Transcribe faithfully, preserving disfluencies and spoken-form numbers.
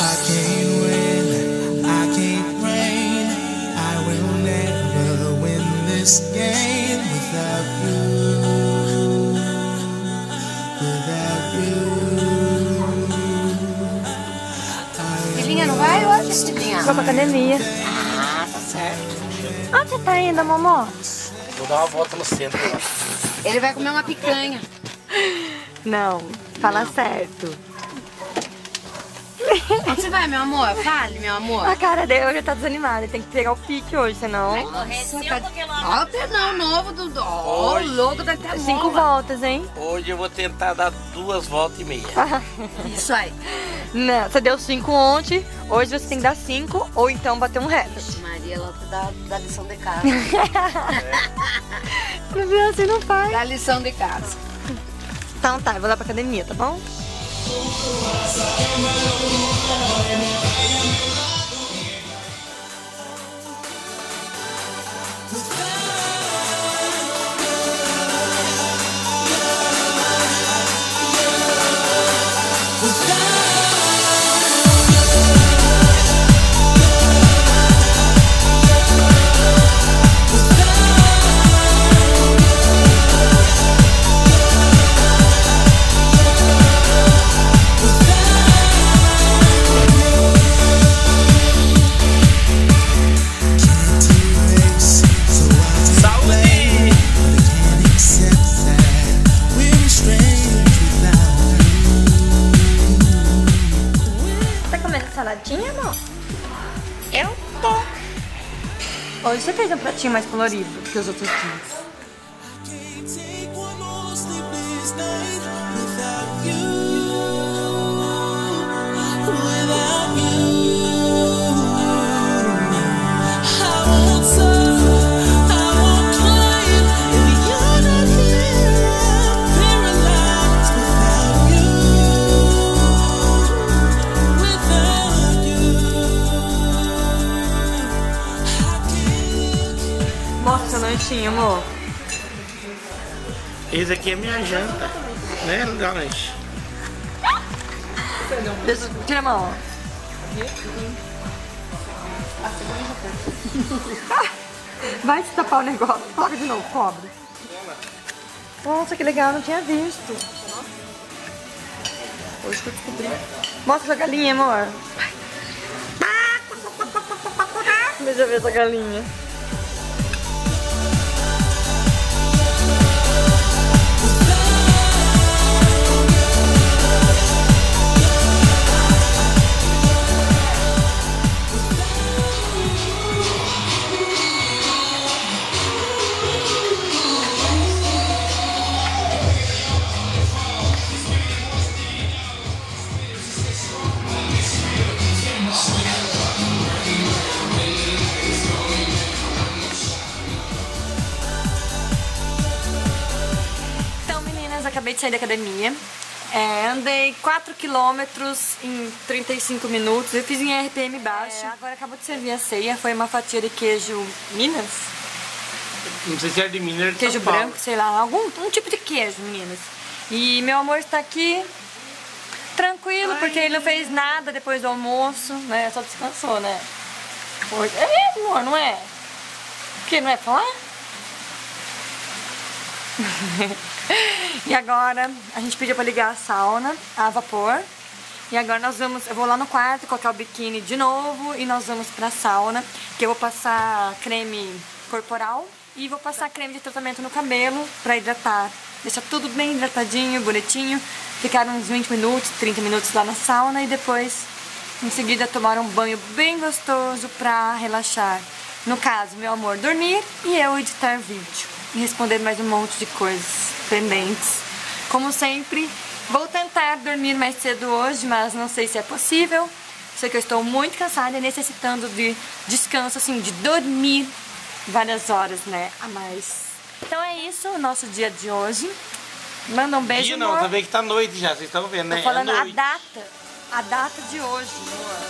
can't win, I can't reign, I will never win this game without you, without you. Filhinha, não vai hoje, Filhinha? Vou pra academia. Ah, tá certo. Onde você tá indo, Momó? Vou dar uma volta no centro. Ele vai comer uma picanha. Não, fala certo. Onde você vai, meu amor? Fale, meu amor. A cara dele hoje tá desanimada. Ele tem que pegar o pique hoje, senão... Olha o pedão novo do... Ó, o logo da até Cinco voltas, hein? Hoje eu vou tentar dar duas voltas e meia. Isso aí. Não, você deu cinco ontem, hoje você tem que dar cinco ou então bater um recorde. Maria Lota dá, dá lição de casa. Não viu assim, não faz. Dá lição de casa. Então tá, eu vou lá pra academia, tá bom? Saladinha, amor? Eu tô. Hoje você fez um pratinho mais colorido que os outros dias. Mostra seu lanchinho, amor. Esse aqui é minha janta, né, lanche? Deixa, tira a mão. Vai se tapar o negócio. Coloca de novo, cobre. Nossa, que legal, não tinha visto. Hoje que eu descobri. Mostra sua galinha, amor. Deixa eu ver essa galinha. Acabei de sair da academia, é, andei quatro quilômetros em trinta e cinco minutos, eu fiz em R P M baixo. É, agora acabou de servir a ceia, foi uma fatia de queijo Minas. Não sei se é de Minas ou de Queijo São Paulo. branco, sei lá, algum um tipo de queijo, meninas. E meu amor está aqui, tranquilo, porque ele não fez nada depois do almoço, né, só descansou, né. É mesmo, amor, não é? Porque não é falar? E agora a gente pediu pra ligar a sauna a vapor. E agora nós vamos, eu vou lá no quarto colocar o biquíni de novo e nós vamos pra sauna, que eu vou passar creme corporal e vou passar creme de tratamento no cabelo pra hidratar. Deixar tudo bem hidratadinho, bonitinho. Ficar uns vinte minutos, trinta minutos lá na sauna e depois, em seguida, tomar um banho bem gostoso pra relaxar. No caso, meu amor dormir e eu editar vídeo. E responder mais um monte de coisas pendentes. Como sempre, vou tentar dormir mais cedo hoje, mas não sei se é possível. Sei que eu estou muito cansada e necessitando de descanso, assim, de dormir várias horas, né, a mais. Então é isso, o nosso dia de hoje. Manda um beijo, Dia não, amor. também que tá noite já, vocês estão vendo, né? Tô falando é a data, a data de hoje, amor.